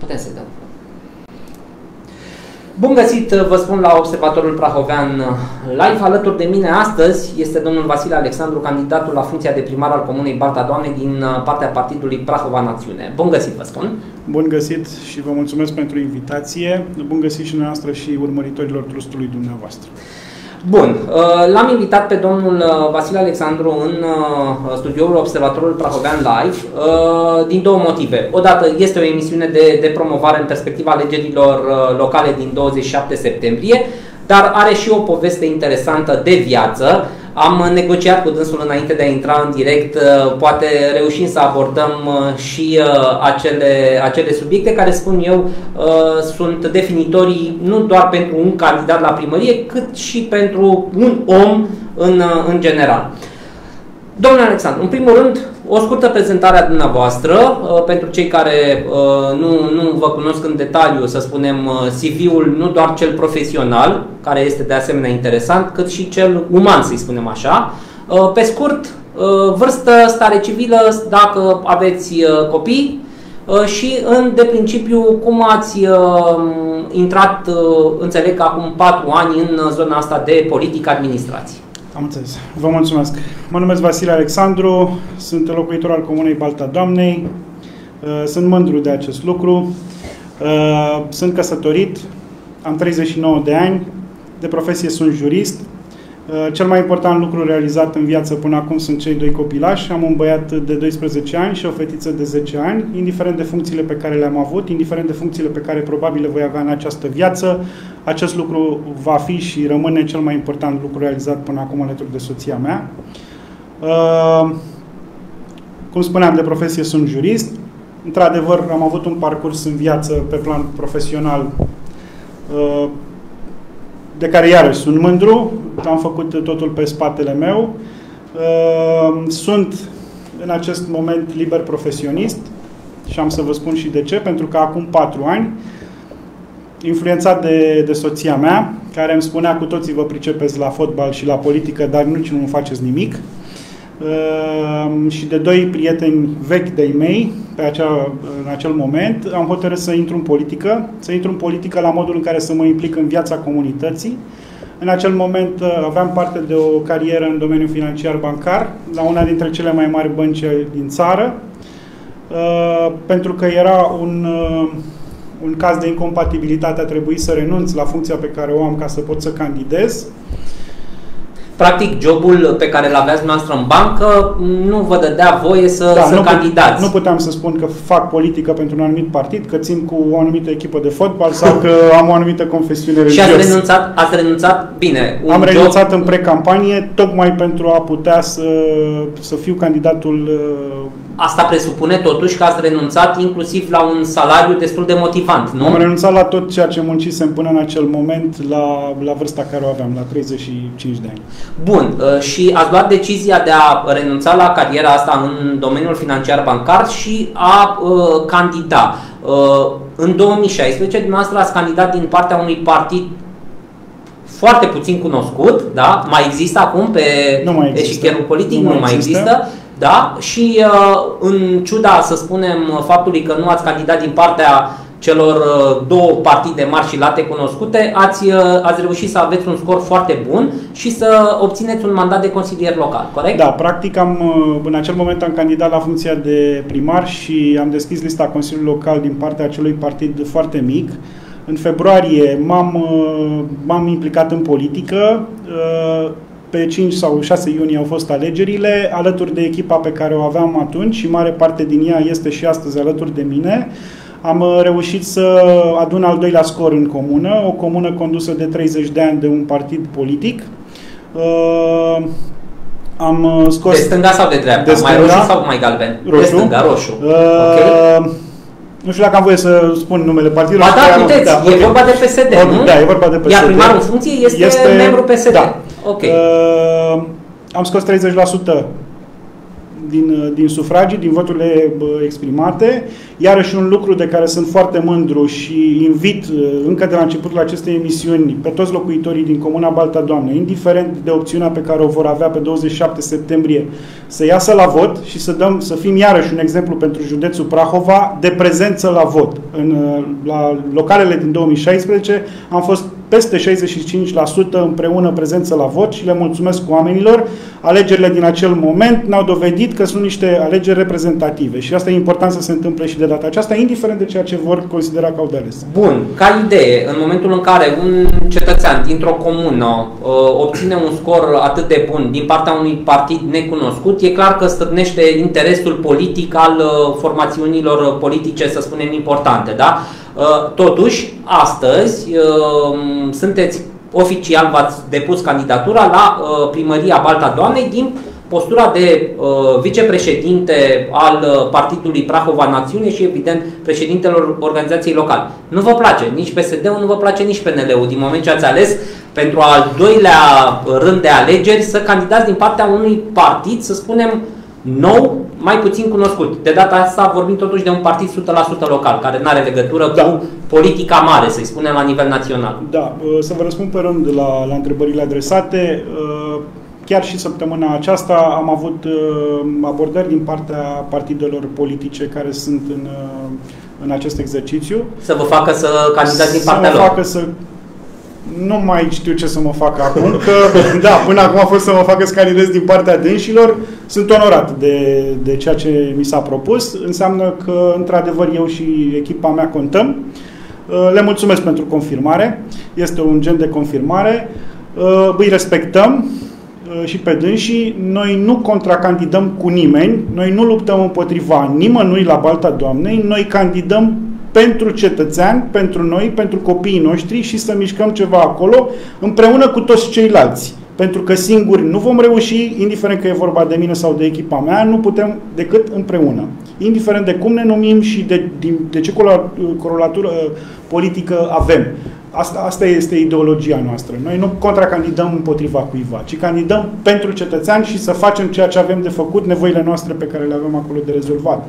Putem să-i dăm. Bun găsit, vă spun, la Observatorul Prahovean Live. Alături de mine astăzi este domnul Vasile Alexandru, candidatul la funcția de primar al Comunei Balta Doamnei din partea partidului Prahova Națiune. Bun găsit, vă spun. Bun găsit și vă mulțumesc pentru invitație. Bun găsit și noastră și urmăritorilor trustului dumneavoastră. Bun, l-am invitat pe domnul Vasile Alexandru în studioul Observatorul Prahovean Live din două motive. Odată, este o emisiune de promovare în perspectiva alegerilor locale din 27 septembrie, dar are și o poveste interesantă de viață. Am negociat cu dânsul înainte de a intra în direct, poate reușim să abordăm și acele subiecte care, spun eu, sunt definitorii nu doar pentru un candidat la primărie, cât și pentru un om în general. Domnule Alexandru, în primul rând, o scurtă prezentare a dumneavoastră, pentru cei care nu vă cunosc în detaliu, să spunem, CV-ul, nu doar cel profesional, care este de asemenea interesant, cât și cel uman, să-i spunem așa. Pe scurt, vârstă, stare civilă, dacă aveți copii și, de principiu, cum ați intrat, înțeleg, acum 4 ani în zona asta de politică, administrație. Am înțeles. Vă mulțumesc. Mă numesc Vasile Alexandru, sunt locuitor al Comunei Balta Doamnei, sunt mândru de acest lucru, sunt căsătorit, am 39 de ani, de profesie sunt jurist. Cel mai important lucru realizat în viață până acum sunt cei 2 copilași. Am un băiat de 12 ani și o fetiță de 10 ani. Indiferent de funcțiile pe care le-am avut, indiferent de funcțiile pe care probabil le voi avea în această viață, acest lucru va fi și rămâne cel mai important lucru realizat până acum alături de soția mea. Cum spuneam, de profesie sunt jurist. Într-adevăr, am avut un parcurs în viață pe plan profesional de care iarăși sunt mândru, am făcut totul pe spatele meu. Sunt în acest moment liber profesionist și am să vă spun și de ce, pentru că acum 4 ani, influențat de soția mea, care îmi spunea: cu toții vă pricepeți la fotbal și la politică, dar nici nu faceți nimic, și de 2 prieteni vechi de-ai mei, în acel moment, am hotărât să intru în politică, la modul în care să mă implic în viața comunității. În acel moment aveam parte de o carieră în domeniul financiar bancar, la una dintre cele mai mari bănci din țară, pentru că era un caz de incompatibilitate, a trebuit să renunț la funcția pe care o am ca să pot să candidez. Practic, jobul pe care îl aveați noastră în bancă nu vă dădea voie să candidați. Nu puteam să spun că fac politică pentru un anumit partid, că țin cu o anumită echipă de fotbal sau că am o anumită confesiune religioasă. Și ați renunțat, bine. Am renunțat în precampanie tocmai pentru a putea să fiu candidatul. Asta presupune totuși că ați renunțat inclusiv la un salariu destul de motivant, nu? Am renunțat la tot ceea ce muncisem până în acel moment, la vârsta care o aveam, la 35 de ani. Bun. Și ați luat decizia de a renunța la cariera asta în domeniul financiar bancar și a candida. În 2016, dumneavoastră ați candidat din partea unui partid foarte puțin cunoscut, da? Mai există acum pe eșichierul politic? Nu mai există. Da? Și în ciuda, să spunem, faptului că nu ați candidat din partea celor 2 partide mari și late cunoscute, ați reușit să aveți un scor foarte bun și să obțineți un mandat de consilier local, corect? Da, practic în acel moment am candidat la funcția de primar și am deschis lista Consiliului Local din partea acelui partid foarte mic. În februarie m-am implicat în politică. Pe 5 sau 6 iunie au fost alegerile, alături de echipa pe care o aveam atunci și mare parte din ea este și astăzi alături de mine. Am reușit să adun al 2-lea scor în comună, o comună condusă de 30 de ani de un partid politic. Am scos... De stânga sau de dreapta? De stânga, mai roșu sau mai galben? Roșu. De stânga, roșu. Okay. Nu știu dacă am voie să spun numele partidului. Ba da, puteți. E vorba de PSD, nu? Da, e vorba de PSD. Iar primarul în funcție este membru PSD. Da. Okay. Am scos 30% din sufragii, din voturile exprimate. Iarăși un lucru de care sunt foarte mândru și invit încă de la începutul acestei emisiuni pe toți locuitorii din Comuna Balta Doamnei, indiferent de opțiunea pe care o vor avea pe 27 septembrie, să iasă la vot și să fim iarăși un exemplu pentru județul Prahova de prezență la vot. La localele din 2016 am fost peste 65% împreună prezență la vot și le mulțumesc oamenilor. Alegerile din acel moment ne-au dovedit că sunt niște alegeri reprezentative și asta e important să se întâmple și de data aceasta, indiferent de ceea ce vor considera că au de ales. Bun, ca idee, în momentul în care un cetățean dintr-o comună obține un scor atât de bun din partea unui partid necunoscut, e clar că stârnește interesul politic al formațiunilor politice, să spunem, importante, da? Totuși, astăzi sunteți oficial, v-ați depus candidatura la primăria Balta Doamnei din postura de vicepreședinte al Partidului Prahova Națiune și, evident, președintelor organizației locale. Nu vă place nici PSD-ul, nu vă place nici PNL-ul, din moment ce ați ales pentru al doilea rând de alegeri să candidați din partea unui partid, să spunem, nou, mai puțin cunoscut. De data asta vorbim totuși de un partid 100% local, care nu are legătură cu politica mare, să-i spunem, la nivel național. Da, să vă răspund pe rând la întrebările adresate. Chiar și săptămâna aceasta am avut abordări din partea partidelor politice care sunt în acest exercițiu. Să vă facă să candidați din partea lor. Nu mai știu ce să mă fac acum, că da, până acum a fost să mă facă să candidez din partea dânșilor. Sunt onorat de ceea ce mi s-a propus. Înseamnă că, într-adevăr, eu și echipa mea contăm. Le mulțumesc pentru confirmare. Este un gen de confirmare. Îi respectăm și pe dânsii. Noi nu contracandidăm cu nimeni. Noi nu luptăm împotriva nimănui la Balta Doamnei. Noi candidăm pentru cetățeani, pentru noi, pentru copiii noștri și să mișcăm ceva acolo împreună cu toți ceilalți. Pentru că singuri nu vom reuși, indiferent că e vorba de mine sau de echipa mea, nu putem decât împreună. Indiferent de cum ne numim și de ce corolatură politică avem. Asta este ideologia noastră. Noi nu contracandidăm împotriva cuiva, ci candidăm pentru cetățeani și să facem ceea ce avem de făcut, nevoile noastre pe care le avem acolo de rezolvat.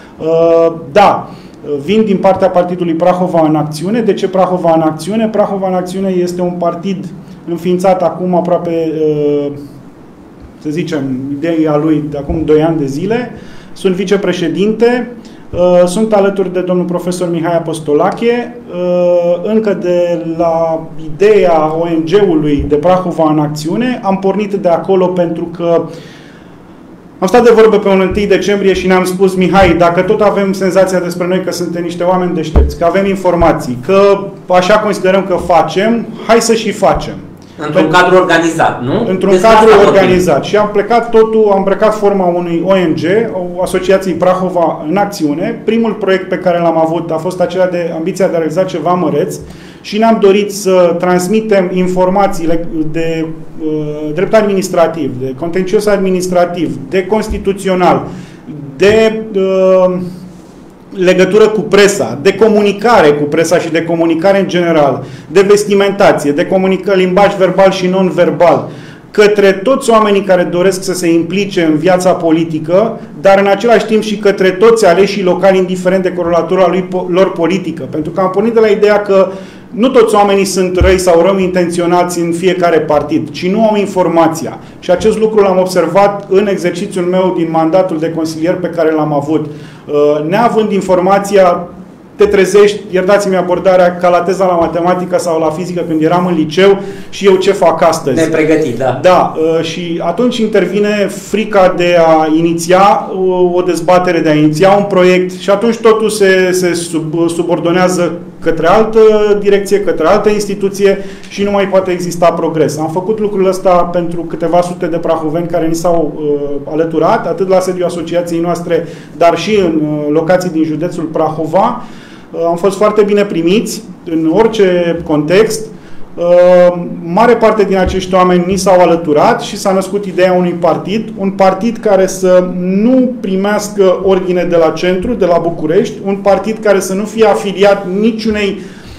Da, vin din partea Partidului Prahova în Acțiune. De ce Prahova în Acțiune? Prahova în Acțiune este un partid înființat acum aproape, să zicem, ideea lui de acum 2 ani de zile. Sunt vicepreședinte, sunt alături de domnul profesor Mihai Apostolache. Încă de la ideea ONG-ului de Prahova în Acțiune am pornit de acolo pentru că am stat de vorbă pe un 1 decembrie și ne-am spus: Mihai, dacă tot avem senzația despre noi că suntem niște oameni deștepți, că avem informații, că așa considerăm că facem, hai să și facem. Într-un cadru organizat, nu? Într-un cadru organizat. Și am plecat totul, am îmbrăcat forma unui ONG, o Asociației Prahova în Acțiune. Primul proiect pe care l-am avut a fost acela de ambiția de a realiza ceva măreț și ne-am dorit să transmitem informațiile de drept administrativ, de contencios administrativ, de constituțional, de legătură cu presa, de comunicare cu presa și de comunicare în general, de vestimentație, de limbaj verbal și non-verbal, către toți oamenii care doresc să se implice în viața politică, dar în același timp și către toți aleșii locali, indiferent de corolatura lor politică. Pentru că am pornit de la ideea că nu toți oamenii sunt răi sau rău intenționați în fiecare partid, ci nu au informația. Și acest lucru l-am observat în exercițiul meu din mandatul de consilier pe care l-am avut. Neavând informația, te trezești, iertați-mi abordarea, ca la teza la matematică sau la fizică când eram în liceu și eu ce fac astăzi. Nepregătit, da. Da, și atunci intervine frica de a iniția o dezbatere, de a iniția un proiect și atunci totul se subordonează către altă direcție, către altă instituție și nu mai poate exista progres. Am făcut lucrul ăsta pentru câteva sute de prahoveni care ni s-au alăturat, atât la sediul asociației noastre, dar și în locații din județul Prahova. Am fost foarte bine primiți în orice context. Mare parte din acești oameni ni s-au alăturat și s-a născut ideea unui partid, un partid care să nu primească ordine de la centru, de la București, un partid care să nu fie afiliat niciunei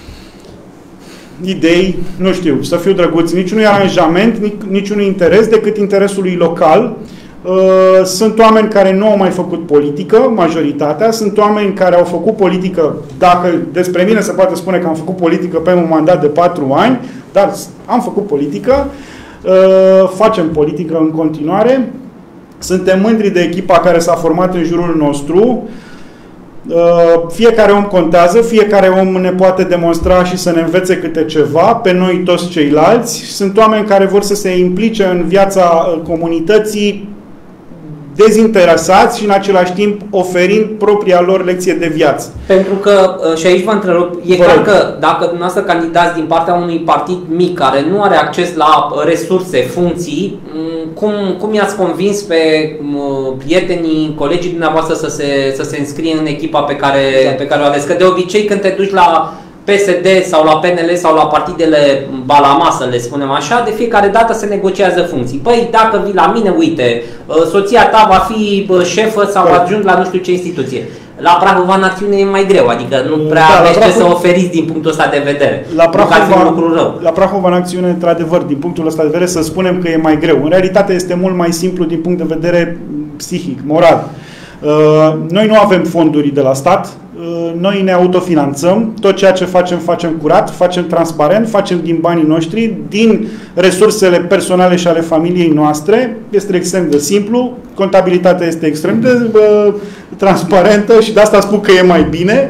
idei, nu știu, să fiu drăguț, niciunui aranjament, niciunui interes decât interesului local. Sunt oameni care nu au mai făcut politică, majoritatea. Sunt oameni care au făcut politică, dacă despre mine se poate spune că am făcut politică pe un mandat de 4 ani, dar am făcut politică. Facem politică în continuare. Suntem mândri de echipa care s-a format în jurul nostru. Fiecare om contează, fiecare om ne poate demonstra și să ne învețe câte ceva pe noi toți ceilalți. Sunt oameni care vor să se implice în viața comunității dezinteresați și în același timp oferind propria lor lecție de viață. Pentru că, și aici vă întrerup, e clar că dacă dumneavoastră candidați din partea unui partid mic care nu are acces la resurse, funcții, cum i-ați convins pe prietenii, colegii dumneavoastră să se înscrie în echipa pe care o ales? Că de obicei când te duci la PSD sau la PNL sau la partidele balama, să le spunem așa, de fiecare dată se negociază funcții. Păi dacă vii la mine, uite, soția ta va fi șefă sau adjunct la nu știu ce instituție. La Prahova în acțiune e mai greu, adică nu prea aveți ce să oferiți din punctul ăsta de vedere. La Prahova în acțiune, într-adevăr, din punctul ăsta de vedere, să spunem că e mai greu. În realitate este mult mai simplu din punct de vedere psihic, moral. Noi nu avem fonduri de la stat, noi ne autofinanțăm, tot ceea ce facem, facem curat, facem transparent, facem din banii noștri, din resursele personale și ale familiei noastre. Este extrem de simplu, contabilitatea este extrem de transparentă și de asta spun că e mai bine.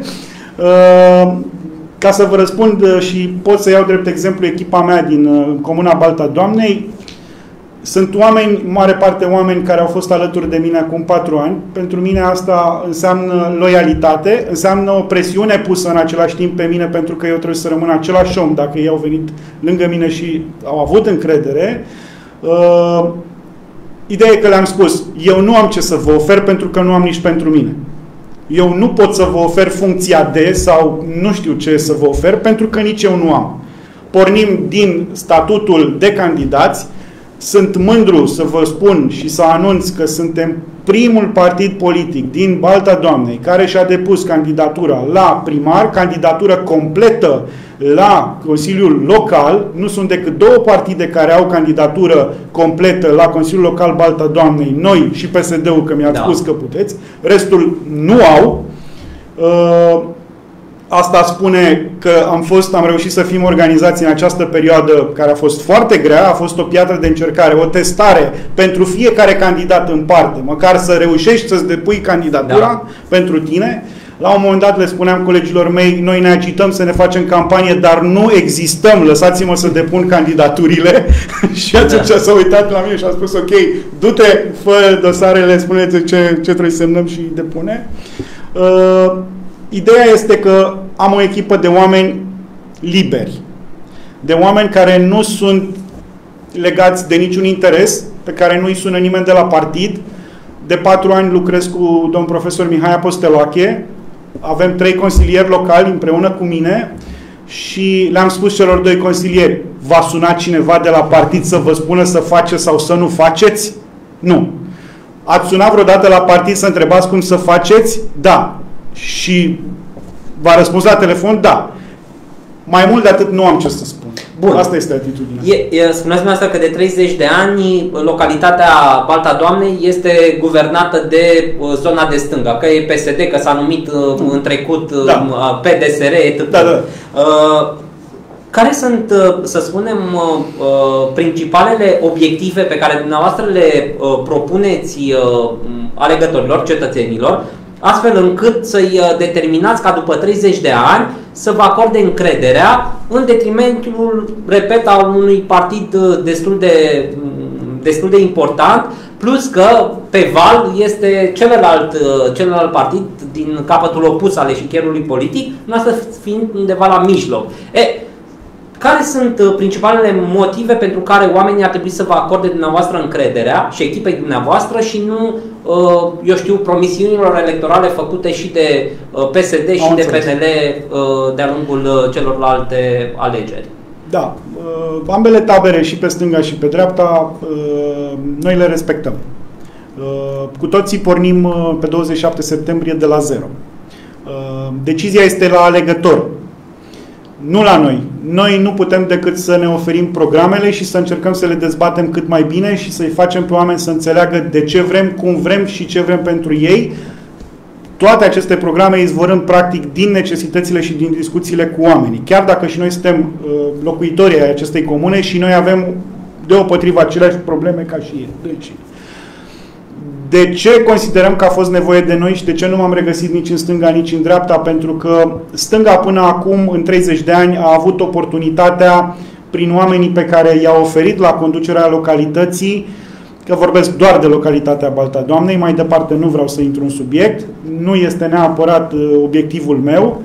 Ca să vă răspund și pot să iau drept exemplu echipa mea din Comuna Balta Doamnei, sunt oameni, în mare parte oameni care au fost alături de mine acum 4 ani. Pentru mine asta înseamnă loialitate, înseamnă o presiune pusă în același timp pe mine pentru că eu trebuie să rămân același om dacă ei au venit lângă mine și au avut încredere. Ideea e că le-am spus, eu nu am ce să vă ofer pentru că nu am nici pentru mine. Eu nu pot să vă ofer funcția de sau nu știu ce să vă ofer pentru că nici eu nu am. Pornim din statutul de candidați. Sunt mândru să vă spun și să anunț că suntem primul partid politic din Balta Doamnei care și-a depus candidatura la primar, candidatură completă la Consiliul Local. Nu sunt decât 2 partide care au candidatură completă la Consiliul Local Balta Doamnei, noi și PSD-ul, că mi-ați spus că puteți. Restul nu au. Asta spune că am reușit să fim organizați în această perioadă care a fost foarte grea, a fost o piatră de încercare, o testare pentru fiecare candidat în parte, măcar să reușești să-ți depui candidatura pentru tine. La un moment dat le spuneam colegilor mei, noi ne agităm să ne facem campanie, dar nu existăm, lăsați-mă să depun candidaturile. Și atunci s-a uitat la mine și a spus, ok, du-te, fă dosarele, spune-ți ce trebuie să semnăm și depune. Ideea este că am o echipă de oameni liberi, de oameni care nu sunt legați de niciun interes, pe care nu îi sună nimeni de la partid. De 4 ani lucrez cu domnul profesor Mihai Aposteloache, avem 3 consilieri locali împreună cu mine și le-am spus celor 2 consilieri, va suna cineva de la partid să vă spună să faceți sau să nu faceți? Nu. Ați sunat vreodată la partid să întrebați cum să faceți? Da. Și v-a răspuns la telefon? Da. Mai mult de atât nu am ce să spun. Bun. Asta este atitudinea. Spuneți-mi asta că de 30 de ani localitatea Balta Doamnei este guvernată de zona de stânga, că e PSD, că s-a numit în trecut PDSR, etc. Da. Care sunt, să spunem, principalele obiective pe care dumneavoastră le propuneți alegătorilor, cetățenilor, astfel încât să-i determinați ca după 30 de ani să vă acorde încrederea în detrimentul, repet, al unui partid destul de important, plus că pe val este celălalt partid din capătul opus al eșichierului politic, noastră fiind undeva la mijloc. Care sunt principalele motive pentru care oamenii ar trebui să vă acorde dumneavoastră încrederea și echipei dumneavoastră și nu, eu știu, promisiunilor electorale făcute și de PSD și de PNL de-a lungul celorlalte alegeri? Da. Ambele tabere, și pe stânga și pe dreapta, noi le respectăm. Cu toții pornim pe 27 septembrie de la zero. Decizia este la alegător. Nu la noi. Noi nu putem decât să ne oferim programele și să încercăm să le dezbatem cât mai bine și să-i facem pe oameni să înțeleagă de ce vrem, cum vrem și ce vrem pentru ei. Toate aceste programe izvorând practic din necesitățile și din discuțiile cu oamenii. Chiar dacă și noi suntem locuitorii ai acestei comune și noi avem deopotrivă aceleași probleme ca și ei. Deci, de ce considerăm că a fost nevoie de noi și de ce nu m-am regăsit nici în stânga, nici în dreapta? Pentru că stânga până acum, în 30 de ani, a avut oportunitatea, prin oamenii pe care i-a oferit la conducerea localității, că vorbesc doar de localitatea Balta Doamnei, mai departe nu vreau să intru în subiect, nu este neapărat obiectivul meu,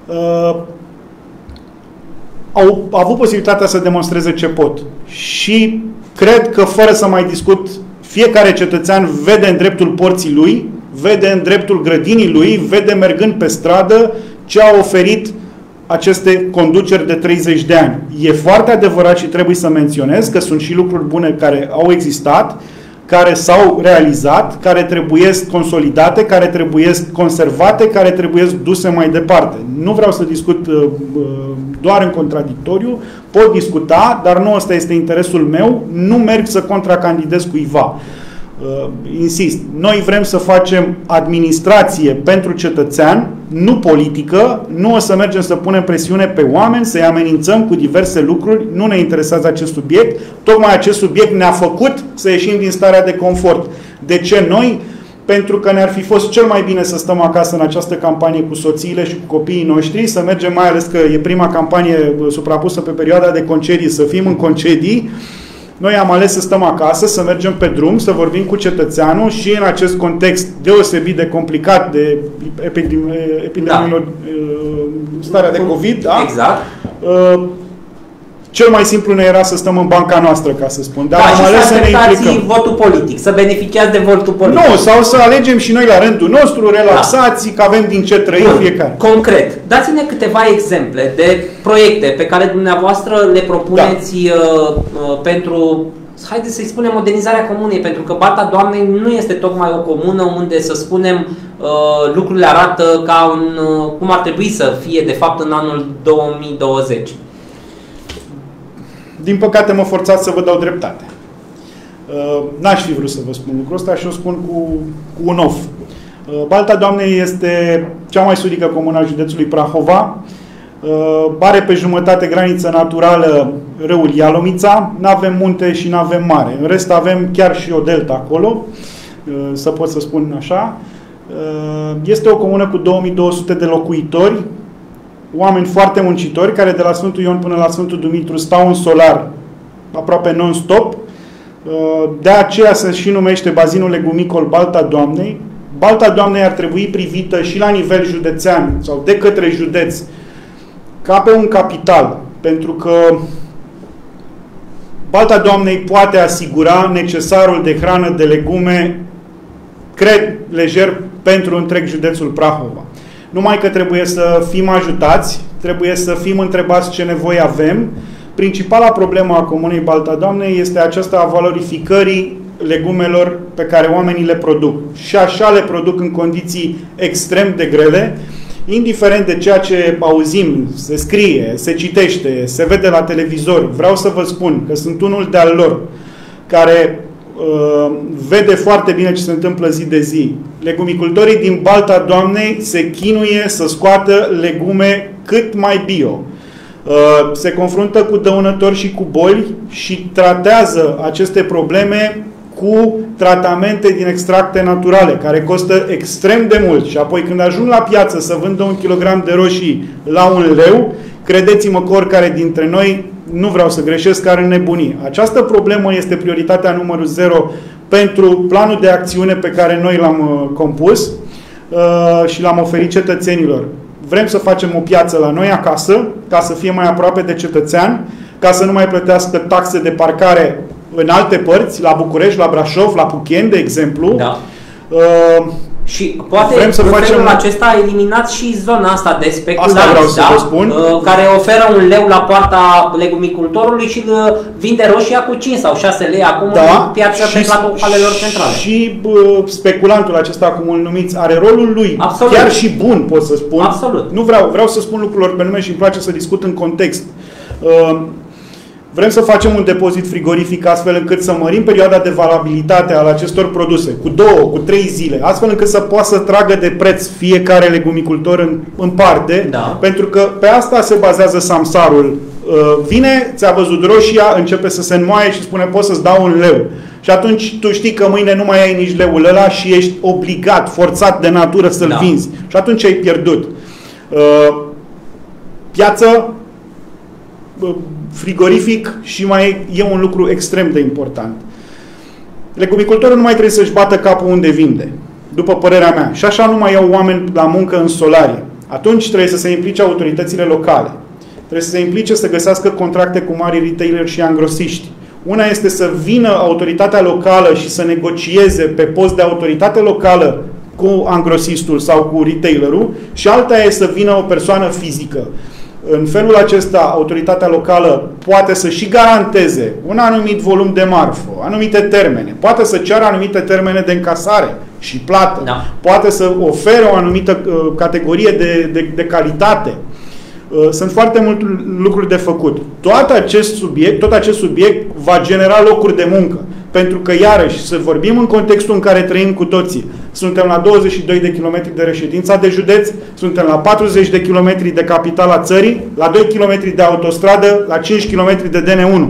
au avut posibilitatea să demonstreze ce pot. Și cred că, fără să mai discut, fiecare cetățean vede în dreptul porții lui, vede în dreptul grădinii lui, vede mergând pe stradă ce a oferit aceste conduceri de 30 de ani. E foarte adevărat și trebuie să menționez că sunt și lucruri bune care au existat, care s-au realizat, care trebuie consolidate, care trebuie conservate, care trebuie duse mai departe. Nu vreau să discut doar în contradictoriu, pot discuta, dar nu ăsta este interesul meu, nu merg să contracandidez cuiva. Insist, noi vrem să facem administrație pentru cetățean, nu politică, nu o să mergem să punem presiune pe oameni, să-i amenințăm cu diverse lucruri, nu ne interesează acest subiect, tocmai acest subiect ne-a făcut să ieșim din starea de confort. De ce noi? Pentru că ne-ar fi fost cel mai bine să stăm acasă în această campanie cu soțiile și cu copiii noștri, să mergem, mai ales că e prima campanie suprapusă pe perioada de concedii, să fim în concedii. Noi am ales să stăm acasă, să mergem pe drum, să vorbim cu cetățeanul și în acest context deosebit de complicat de epidemiilor, starea de COVID, da? Exact. Cel mai simplu ne era să stăm în banca noastră, ca să spun. Dar am ales să ne implicăm. Votul politic, să beneficiați de votul politic. Nu, sau să alegem și noi la rândul nostru, relaxați, că avem din ce trăi fiecare. Concret, dați-ne câteva exemple de proiecte pe care dumneavoastră le propuneți pentru, haideți să-i spunem, modernizarea comunei, pentru că Balta Doamnei nu este tocmai o comună unde, să spunem, lucrurile arată ca cum ar trebui să fie, de fapt, în anul 2020. Din păcate mă forțați să vă dau dreptate. N-aș fi vrut să vă spun lucrul ăsta și o spun cu un off. Balta Doamnei este cea mai sudică comună a județului Prahova. Are pe jumătate graniță naturală râul Ialomița. N-avem munte și n-avem mare. În rest avem chiar și o delta acolo, să pot să spun așa. Este o comună cu 2200 de locuitori, oameni foarte muncitori, care de la Sfântul Ion până la Sfântul Dumitru stau în solar aproape non-stop. De aceea se și numește bazinul legumicol Balta Doamnei. Balta Doamnei ar trebui privită și la nivel județean sau de către județ ca pe un capital, pentru că Balta Doamnei poate asigura necesarul de hrană de legume, cred, lejer pentru întreg județul Prahova. Numai că trebuie să fim ajutați, trebuie să fim întrebați ce nevoie avem. Principala problemă a comunei Balta Doamnei este aceasta a valorificării legumelor pe care oamenii le produc. Și așa le produc în condiții extrem de grele, indiferent de ceea ce auzim, se scrie, se citește, se vede la televizor. Vreau să vă spun că sunt unul de-al lor care vede foarte bine ce se întâmplă zi de zi. Legumicultorii din Balta Doamnei se chinuie să scoată legume cât mai bio. Se confruntă cu dăunători și cu boli și tratează aceste probleme cu tratamente din extracte naturale, care costă extrem de mult. Și apoi când ajung la piață să vândă 1 kilogram de roșii la 1 leu, credeți-mă că oricare dintre noi, nu vreau să greșesc, are nebunii. Această problemă este prioritatea numărul 0 pentru planul de acțiune pe care noi l-am compus și l-am oferit cetățenilor. Vrem să facem o piață la noi acasă, ca să fie mai aproape de cetățean, ca să nu mai plătească taxe de parcare în alte părți, la București, la Brașov, la Pucheni, de exemplu. Da. Și poate vrem să în felul facem... acesta a eliminat și zona asta de speculanți, asta vreau să vă spun. Care oferă un leu la poarta legumicultorului și vinde roșia cu 5 sau 6 lei acum în piața pe platou halelor centrale. Și speculantul acesta, cum îl numiți, are rolul lui. Absolut. Chiar și bun, pot să spun. Absolut. Nu vreau să spun lucrurilor pe nume și îmi place să discut în context. Vrem să facem un depozit frigorific astfel încât să mărim perioada de valabilitate al acestor produse cu 2, cu 3 zile, astfel încât să poată să tragă de preț fiecare legumicultor în parte, pentru că pe asta se bazează samsarul. Vine, ți-a văzut roșia, începe să se înmoaie și spune poți să-ți dau un leu. Și atunci tu știi că mâine nu mai ai nici leul ăla și ești obligat, forțat de natură să-l vinzi. Și atunci ai pierdut. Piață, frigorific și mai e un lucru extrem de important. Legumicultorul nu mai trebuie să-și bată capul unde vinde, după părerea mea. Și așa nu mai iau oameni la muncă în solarie. Atunci trebuie să se implice autoritățile locale. Trebuie să se implice să găsească contracte cu mari retaileri și angrosiști. Una este să vină autoritatea locală și să negocieze pe post de autoritate locală cu angrosistul sau cu retailerul și alta este să vină o persoană fizică. În felul acesta, autoritatea locală poate să și garanteze un anumit volum de marfă, anumite termene, poate să ceară anumite termene de încasare și plată, poate să ofere o anumită categorie de calitate. Sunt foarte multe lucruri de făcut. Tot acest subiect va genera locuri de muncă. Pentru că, iarăși, să vorbim în contextul în care trăim cu toții. Suntem la 22 de kilometri de reședința de județ, suntem la 40 de kilometri de capitala țării, la 2 kilometri de autostradă, la 5 kilometri de DN1.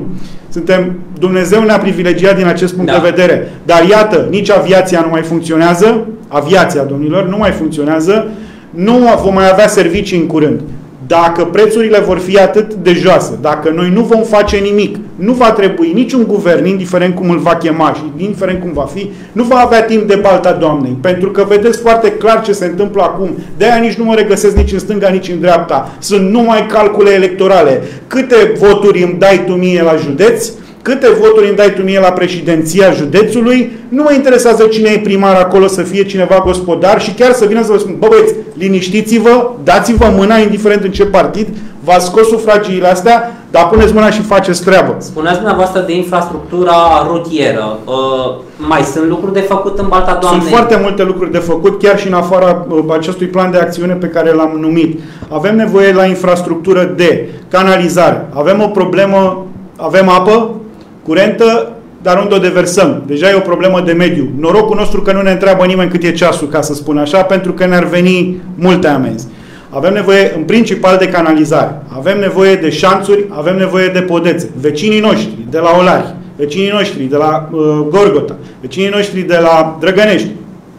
Dumnezeu ne-a privilegiat din acest punct de vedere. Dar iată, nici aviația nu mai funcționează, aviația, domnilor, nu mai funcționează, nu vom mai avea servicii în curând. Dacă prețurile vor fi atât de joase, dacă noi nu vom face nimic, nu va trebui niciun guvern, indiferent cum îl va chema și indiferent cum va fi, nu va avea timp de balta Doamnei. Pentru că vedeți foarte clar ce se întâmplă acum. De-aia nici nu mă regăsesc nici în stânga, nici în dreapta. Sunt numai calcule electorale. Câte voturi îmi dai tu mie la județ? Câte voturi îmi dai tu mie la președinția județului? Nu mă interesează cine e primar acolo, să fie cineva gospodar și chiar să vină să vă spun, bă băieți, liniștiți-vă, dați-vă mâna, indiferent în ce partid, v-ați scos sufragiile astea, dar puneți mâna și faceți treabă. Spuneați dumneavoastră de infrastructura rutieră. Mai sunt lucruri de făcut în Balta Doamnei? Sunt foarte multe lucruri de făcut, chiar și în afara acestui plan de acțiune pe care l-am numit. Avem nevoie la infrastructură de canalizare. Avem o problemă, avem apă curentă, dar unde o deversăm. Deja e o problemă de mediu. Norocul nostru că nu ne întreabă nimeni cât e ceasul, ca să spun așa, pentru că ne-ar veni multe amenzi. Avem nevoie, în principal, de canalizare. Avem nevoie de șanțuri, avem nevoie de podețe. Vecinii noștri de la Olari, vecinii noștri de la Gorgota, vecinii noștri de la Drăgănești,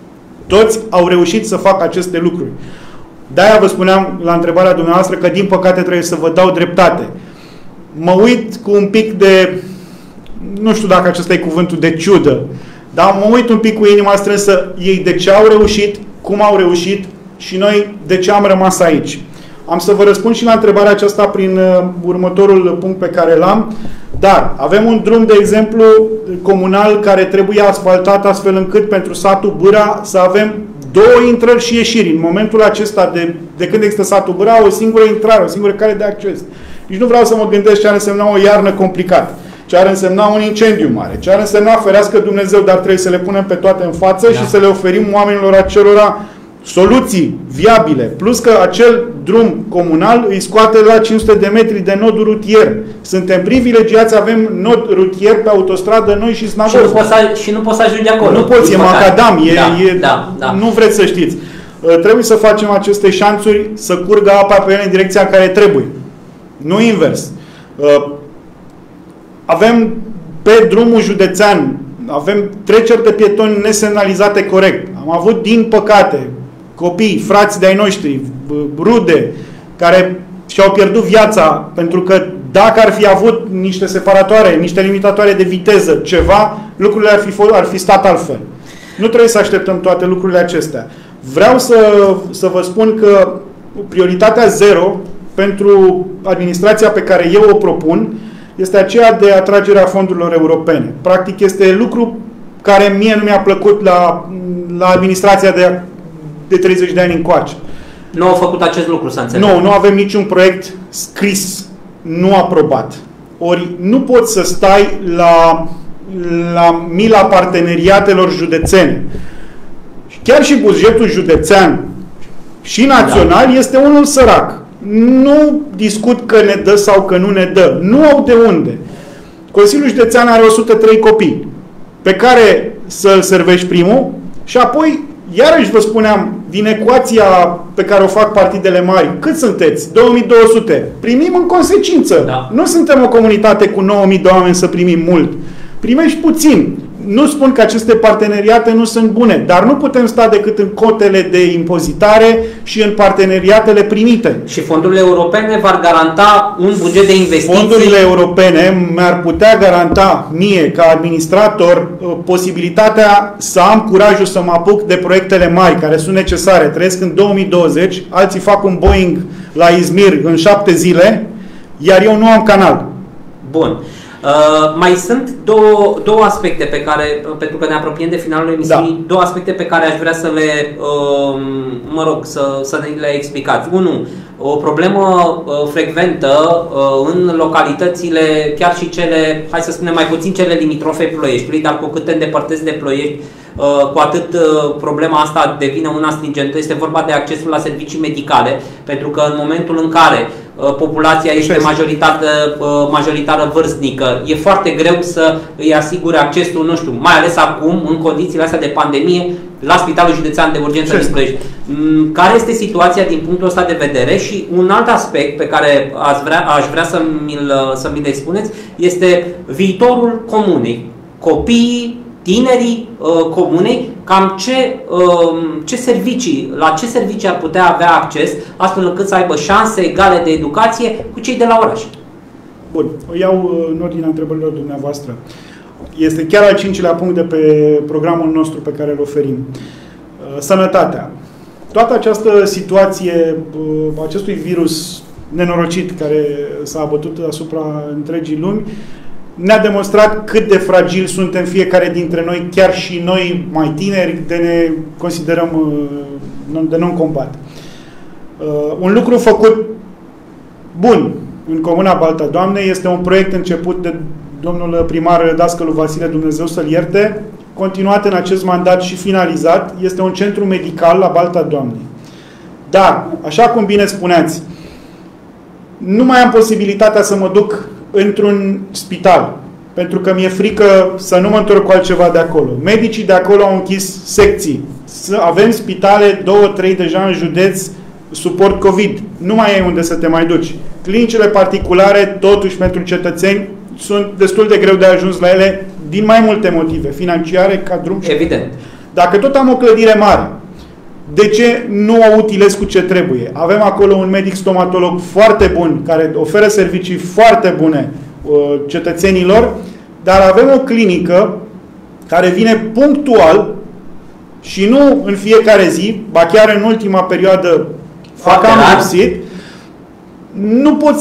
toți au reușit să facă aceste lucruri. De-aia vă spuneam la întrebarea dumneavoastră că, din păcate, trebuie să vă dau dreptate. Mă uit cu un pic de, nu știu dacă acesta e cuvântul, de ciudă, dar mă uit un pic cu inima strânsă, ei de ce au reușit, cum au reușit și noi de ce am rămas aici. Am să vă răspund și la întrebarea aceasta prin următorul punct pe care l-am, dar avem un drum, de exemplu, comunal care trebuie asfaltat astfel încât pentru satul Bâra să avem 2 intrări și ieșiri. În momentul acesta, de când există satul Bâra, o singură intrare, o singură cale de acces. Nici nu vreau să mă gândesc ce ar însemna o iarnă complicată, ce ar însemna un incendiu mare, ce ar însemna, ferească Dumnezeu, dar trebuie să le punem pe toate în față și să le oferim oamenilor acelora soluții viabile. Plus că acel drum comunal îi scoate la 500 de metri de nodul rutier. Suntem privilegiați, avem nod rutier pe autostradă noi și Snagov. Și nu poți să ajungi acolo. Nu poți, e macadam, nu vreți să știți. Trebuie să facem aceste șanțuri să curgă apa pe ele în direcția în care trebuie. Nu invers. Avem pe drumul județean, avem treceri de pietoni nesemnalizate corect. Am avut, din păcate, copii, frați de-ai noștri, rude, care și-au pierdut viața, pentru că dacă ar fi avut niște separatoare, niște limitatoare de viteză, ceva, lucrurile ar fi stat altfel. Nu trebuie să așteptăm toate lucrurile acestea. Vreau să vă spun că prioritatea 0 pentru administrația pe care eu o propun este aceea de atragerea fondurilor europene. Practic este lucru care mie nu mi-a plăcut la administrația de 30 de ani încoace. Nu au făcut acest lucru, să înțeleg. Nu avem niciun proiect scris, nu aprobat. Ori nu poți să stai la mila parteneriatelor județene. Chiar și bugetul județean și național este unul sărac. Nu discut că ne dă sau că nu ne dă. Nu au de unde. Consiliul Județean are 103 copii pe care să-l servești primul și apoi, iarăși vă spuneam, din ecuația pe care o fac partidele mari, cât sunteți? 2200. Primim în consecință. Da. Nu suntem o comunitate cu 9000 de oameni să primim mult. Primești puțin. Nu spun că aceste parteneriate nu sunt bune, dar nu putem sta decât în cotele de impozitare și în parteneriatele primite. Și fondurile europene v-ar garanta un buget de investiții? Fondurile europene mi-ar putea garanta mie, ca administrator, posibilitatea să am curajul să mă apuc de proiectele mari care sunt necesare. Trăiesc în 2020, alții fac un Boeing la Izmir în 7 zile, iar eu nu am canal. Bun. Mai sunt două aspecte pe care, pentru că ne apropiem de finalul emisiunii, da, două aspecte pe care aș vrea să le, să ne le explicați. Unu, o problemă frecventă în localitățile, chiar și cele, hai să spunem mai puțin cele limitrofe Ploieștiului, dar cu cât te îndepărtezi de Ploiești, cu atât problema asta devine una stringentă. Este vorba de accesul la servicii medicale, pentru că în momentul în care populația este majoritară vârstnică, e foarte greu să îi asigure accesul, nu știu, mai ales acum, în condițiile astea de pandemie, la Spitalul Județean de Urgență din Ploiești. Care este situația din punctul ăsta de vedere? Și un alt aspect pe care aș vrea să mi-l expuneți este viitorul comunei. Copiii, tinerii comunei, cam la ce servicii ar putea avea acces, astfel încât să aibă șanse egale de educație cu cei de la oraș. Bun, o iau în ordinea întrebărilor dumneavoastră. Este chiar al 5-lea punct de pe programul nostru pe care îl oferim. Sănătatea. Toată această situație, acestui virus nenorocit care s-a abătut asupra întregii lumi, ne-a demonstrat cât de fragili suntem fiecare dintre noi, chiar și noi mai tineri, de ne considerăm de non-combat. Un lucru făcut bun în Comuna Balta Doamnei este un proiect început de domnul primar Dascălu Vasile, Dumnezeu să-l ierte, continuat în acest mandat și finalizat. Este un centru medical la Balta Doamnei. Dar, așa cum bine spuneați, nu mai am posibilitatea să mă duc într-un spital, pentru că mi-e frică să nu mă întorc cu altceva de acolo. Medicii de acolo au închis secții. Avem spitale, 2-3 deja în județ, suport COVID. Nu mai ai unde să te mai duci. Clinicile particulare, totuși, pentru cetățeni, sunt destul de greu de ajuns la ele din mai multe motive, financiare, ca drum. Evident. Dacă tot am o clădire mare, de ce nu o utilez cu ce trebuie? Avem acolo un medic stomatolog foarte bun, care oferă servicii foarte bune cetățenilor, dar avem o clinică care vine punctual și nu în fiecare zi, ba chiar în ultima perioadă fac am lipsit. Nu pot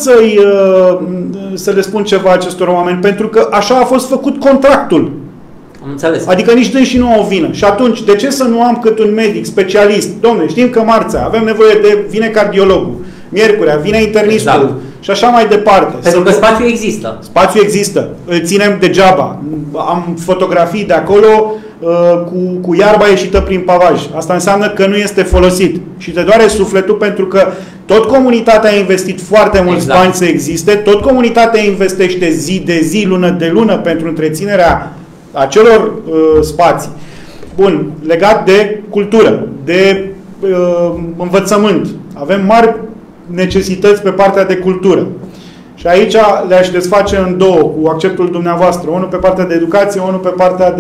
să le spun ceva acestor oameni, pentru că așa a fost făcut contractul. Am înțeles. Adică nici dâns și nu au vină. Și atunci, de ce să nu am cât un medic specialist? Dom'le, știm că marțea avem nevoie vine cardiologul, miercurea vine internistul, exact, și așa mai departe. Pentru că spațiul există. Spațiul există. Îl ținem degeaba. Am fotografii de acolo cu iarba ieșită prin pavaj. Asta înseamnă că nu este folosit. Și te doare sufletul, pentru că tot comunitatea a investit foarte mulți bani să existe, tot comunitatea investește zi de zi, lună de lună pentru întreținerea acelor spații. Bun, legat de cultură, de învățământ. Avem mari necesități pe partea de cultură. Și aici le-aș desface în două, cu acceptul dumneavoastră. Unul pe partea de educație, unul pe partea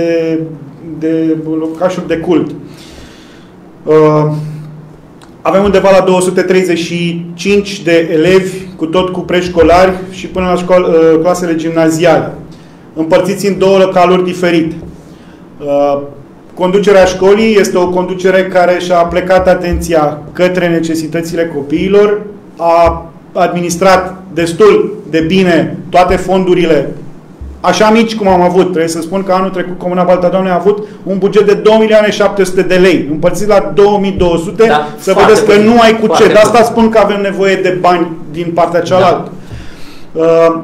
de locașuri de cult. Avem undeva la 235 de elevi, cu preșcolari și până la clasele gimnaziale, împărțiți în două localuri diferite. Conducerea școlii este o conducere care și-a plecat atenția către necesitățile copiilor, a administrat destul de bine toate fondurile așa mici cum am avut. Trebuie să spun că anul trecut Comuna Balta Doamnei a avut un buget de 2.700.000 de lei. Împărțit la 2.200, da, să vedeți că nu ai cu ce. De asta spun că avem nevoie de bani din partea cealaltă. Da.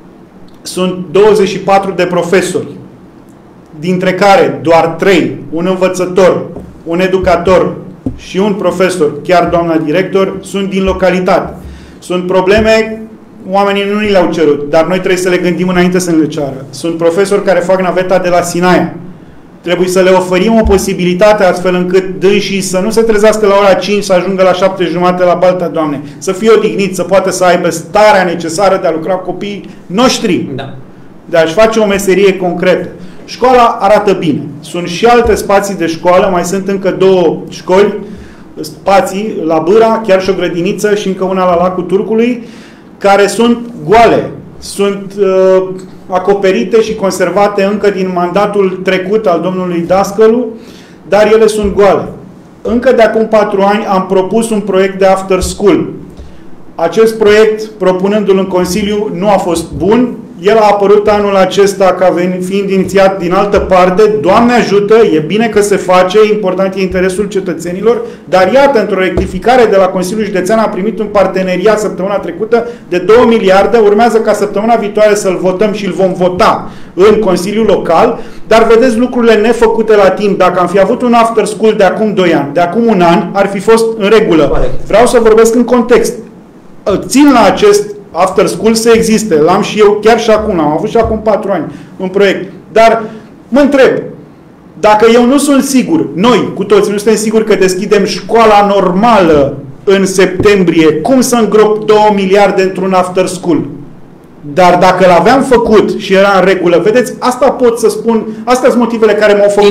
Sunt 24 de profesori, dintre care doar 3, un învățător, un educator și un profesor, chiar doamna director, sunt din localitate. Sunt probleme, oamenii nu ni le-au cerut, dar noi trebuie să le gândim înainte să ne le ceară. Sunt profesori care fac naveta de la Sinaia. Trebuie să le oferim o posibilitate astfel încât dânsii să nu se trezească la ora 5, să ajungă la 7:30 la Balta Doamnei, să fie odihnit, să poată să aibă starea necesară de a lucra cu copiii noștri, da, de a-și face o meserie concretă. Școala arată bine. Sunt și alte spații de școală, mai sunt încă 2 școli, spații la Bâra, chiar și o grădiniță și încă una la Lacul Turcului, care sunt goale. Sunt acoperite și conservate încă din mandatul trecut al domnului Dascălu, dar ele sunt goale. Încă de acum 4 ani am propus un proiect de after school. Acest proiect, propunându-l în Consiliu, nu a fost bun. El a apărut anul acesta ca fiind inițiat din altă parte. Doamne ajută, e bine că se face, important e interesul cetățenilor, dar iată, într-o rectificare de la Consiliul Județean a primit un parteneriat săptămâna trecută de 2 miliarde, urmează ca săptămâna viitoare să-l votăm și îl vom vota în Consiliul Local, dar vedeți lucrurile nefăcute la timp. Dacă am fi avut un after school de acum 2 ani, de acum 1 an, ar fi fost în regulă. Vreau să vorbesc în context. Țin la acest after school să existe. L-am și eu chiar și acum. Am avut și acum 4 ani un proiect. Dar mă întreb, dacă eu nu sunt sigur, noi cu toți nu suntem siguri că deschidem școala normală în septembrie, cum să îngrop 2 miliarde într-un after school? Dar dacă l-aveam făcut și era în regulă, vedeți, asta pot să spun, astea sunt motivele care m-au făcut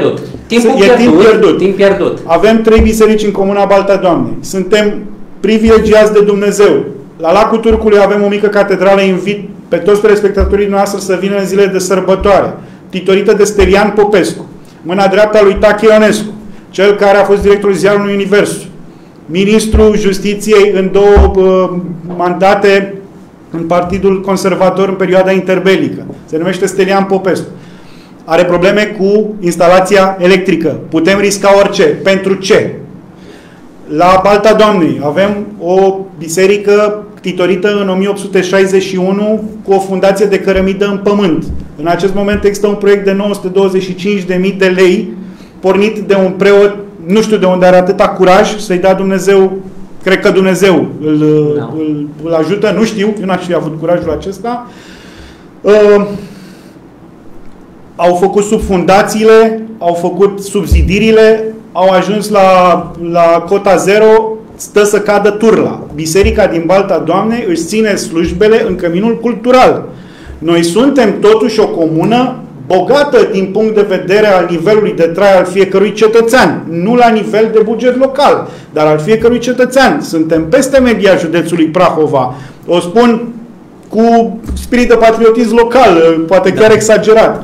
Timp pierdut. Avem 3 biserici în Comuna Balta Doamnei. Suntem privilegiați de Dumnezeu. La Lacul Turcului avem o mică catedrală, invit pe toți telespectatorii noastre să vină în zile de sărbătoare, titorită de Stelian Popescu, mâna dreaptă a lui Tache Ionescu, cel care a fost directorul ziarului Universul, ministrul Justiției în 2 mandate în Partidul Conservator în perioada interbelică. Se numește Stelian Popescu. Are probleme cu instalația electrică. Putem risca orice. Pentru ce? La Balta Doamnei avem o biserică titorită în 1861 cu o fundație de cărămidă în pământ. În acest moment există un proiect de 925.000 de lei pornit de un preot, nu știu de unde are atâta curaj, să-i dea Dumnezeu, cred că Dumnezeu îl ajută, nu știu, eu n-aș fi avut curajul acesta. Au făcut subfundațiile, au făcut subsidiile, au ajuns la cota zero, stă să cadă turla. Biserica din Balta Doamnei își ține slujbele în căminul cultural. Noi suntem totuși o comună bogată din punct de vedere al nivelului de trai al fiecărui cetățean. Nu la nivel de buget local, dar al fiecărui cetățean. Suntem peste media județului Prahova. O spun cu spirit de patriotism local, poate chiar exagerat.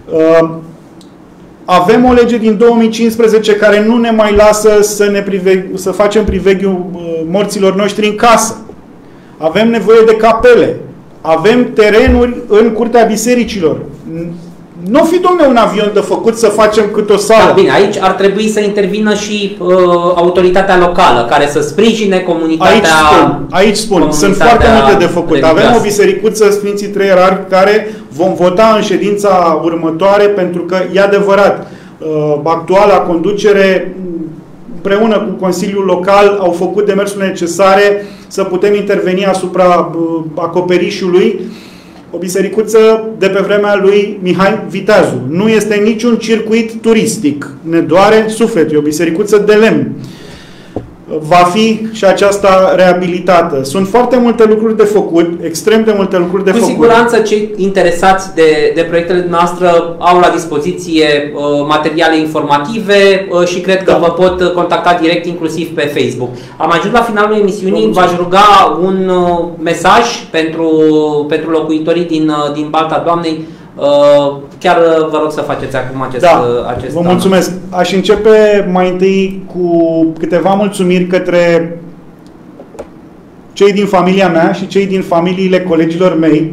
Avem o lege din 2015 care nu ne mai lasă să facem priveghiul morților noștri în casă. Avem nevoie de capele. Avem terenuri în curtea bisericilor. Nu fi, domne, un avion de făcut să facem cât o sală. Da, bine, aici ar trebui să intervină și autoritatea locală, care să sprijine comunitatea. Aici spun. Sunt foarte multe de făcut. Avem o bisericuță, Sfinții Trei Ierarhi, care vom vota în ședința următoare, pentru că, e adevărat, actuala conducere, împreună cu Consiliul Local, au făcut demersurile necesare să putem interveni asupra acoperișului. O bisericuță de pe vremea lui Mihai Viteazu. Nu este niciun circuit turistic. Ne doare sufletul. E o bisericuță de lemn. Va fi și aceasta reabilitată. Sunt foarte multe lucruri de făcut, extrem de multe lucruri de făcut. Cu siguranță cei interesați de proiectele noastre au la dispoziție materiale informative și cred că vă pot contacta direct, inclusiv pe Facebook. Am ajuns la finalul emisiunii. V-aș ruga un mesaj pentru locuitorii din Balta Doamnei. Chiar vă rog să faceți acum acest vă mulțumesc. Aș începe mai întâi cu câteva mulțumiri către cei din familia mea și cei din familiile colegilor mei.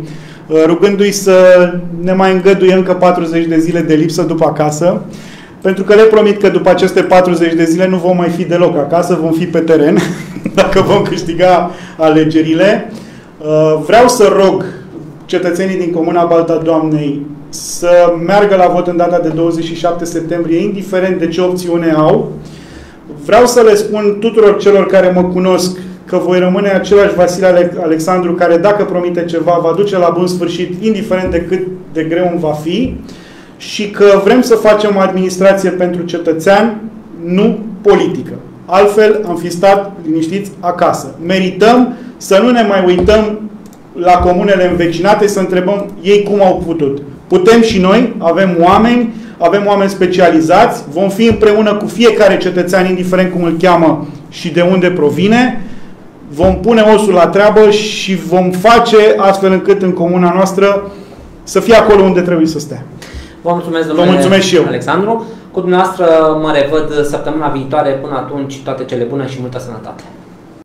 rugându-i să ne mai îngăduie încă 40 de zile de lipsă după acasă, pentru că le promit că după aceste 40 de zile nu vom mai fi deloc acasă, vom fi pe teren, dacă vom câștiga alegerile. Vreau să rog cetățenii din Comuna Balta Doamnei să meargă la vot în data de 27 septembrie, indiferent de ce opțiune au. Vreau să le spun tuturor celor care mă cunosc că voi rămâne același Vasile Alexandru, care dacă promite ceva va duce la bun sfârșit, indiferent de cât de greu îmi va fi, și că vrem să facem o administrație pentru cetățean, nu politică. Altfel am fi stat liniștiți acasă. Merităm să nu ne mai uităm la comunele învecinate, să întrebăm ei cum au putut. Putem și noi, avem oameni specializați, vom fi împreună cu fiecare cetățean, indiferent cum îl cheamă și de unde provine, vom pune osul la treabă și vom face astfel încât în comuna noastră să fie acolo unde trebuie să stea. Vă mulțumesc, domnule Vă mulțumesc și eu. Alexandru. Cu dumneavoastră mă revăd săptămâna viitoare. Până atunci, toate cele bune și multă sănătate.